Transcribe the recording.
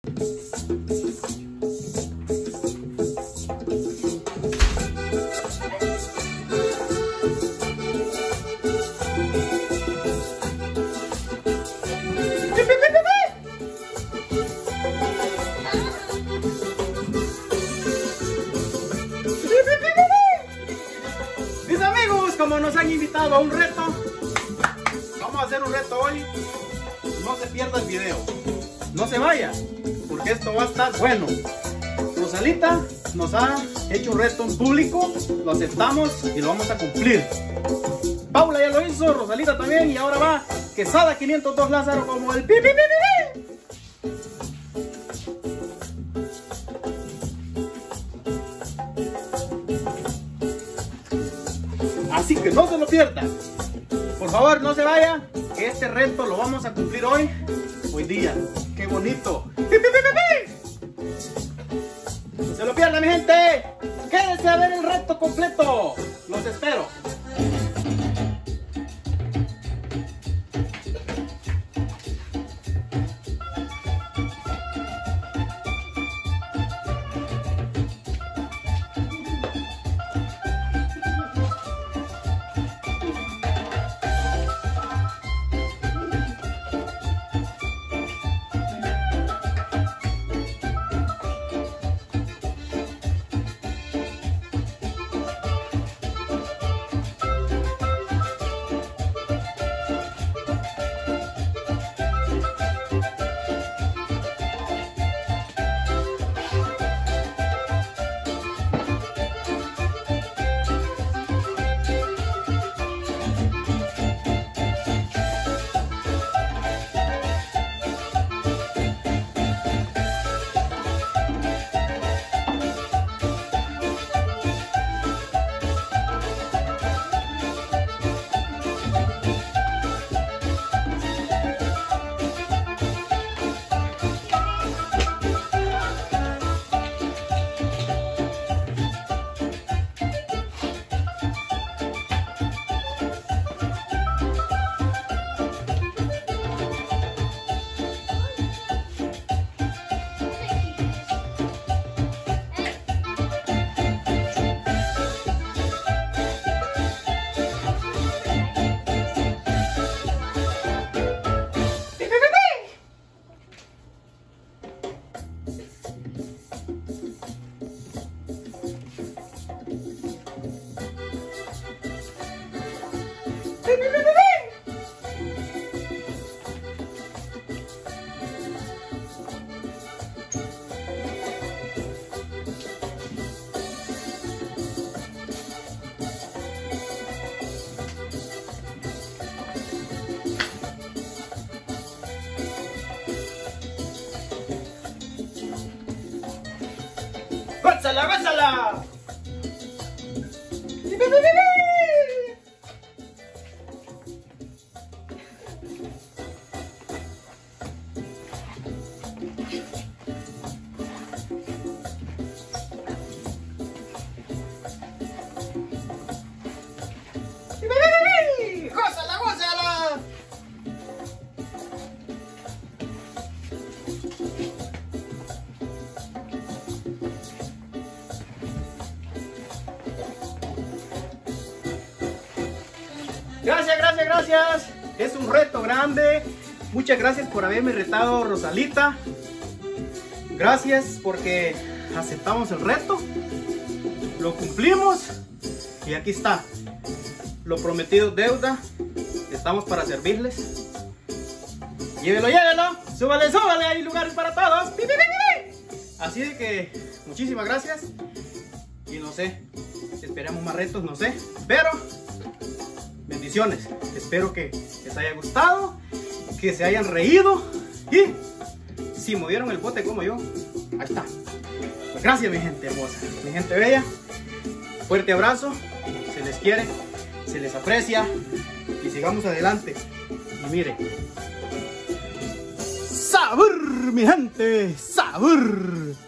Mis amigos, como nos han invitado a un reto, vamos a hacer un reto hoy. No se pierda el video, no se vaya, porque esto va a estar bueno. Rosalita nos ha hecho un reto en público, lo aceptamos y lo vamos a cumplir. Paula ya lo hizo, Rosalita también, y ahora va Quesada 502 Lázaro como el pi pi pi pi. Así que no se lo pierdan. Por favor, no se vaya, que este reto lo vamos a cumplir hoy día. ¡Qué bonito! ¡Pi, pi, pi, pi, pi! No se lo pierdan, mi gente. Quédense a ver el reto completo. Los espero. ¡Gózala, gózala! ¡Gózala, gózala! Gracias, gracias, gracias. Es un reto grande. Muchas gracias por haberme retado, Rosalita. Gracias porque aceptamos el reto. Lo cumplimos. Y aquí está. Lo prometido es deuda. Estamos para servirles. Llévelo, llévelo. Súbale, súbale. Hay lugares para todos. ¡Pi, pi, pi, pi! Así de que muchísimas gracias. Y no sé, esperamos más retos, no sé. Pero bendiciones. Espero que les haya gustado, que se hayan reído y si movieron el bote como yo, ahí está. Pues gracias, mi gente hermosa, mi gente bella. Fuerte abrazo. Se les quiere, se les aprecia y sigamos adelante. Y miren, sabor, mi gente, sabor.